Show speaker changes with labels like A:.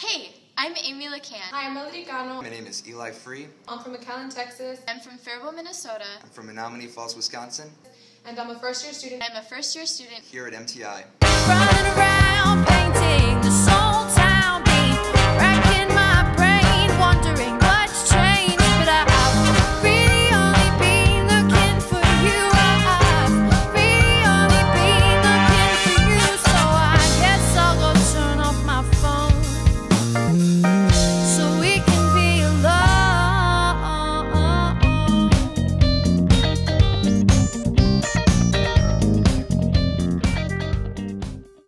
A: Hey, I'm Amy LeCan.
B: Hi, I'm Melody Gano.
C: My name is Eli Free.
B: I'm from McAllen, Texas.
A: I'm from Faribault, Minnesota.
C: I'm from Menominee Falls, Wisconsin.
B: And I'm a first-year student.
A: I'm a first-year student
C: Here at MTI.
D: Running around painting the soul.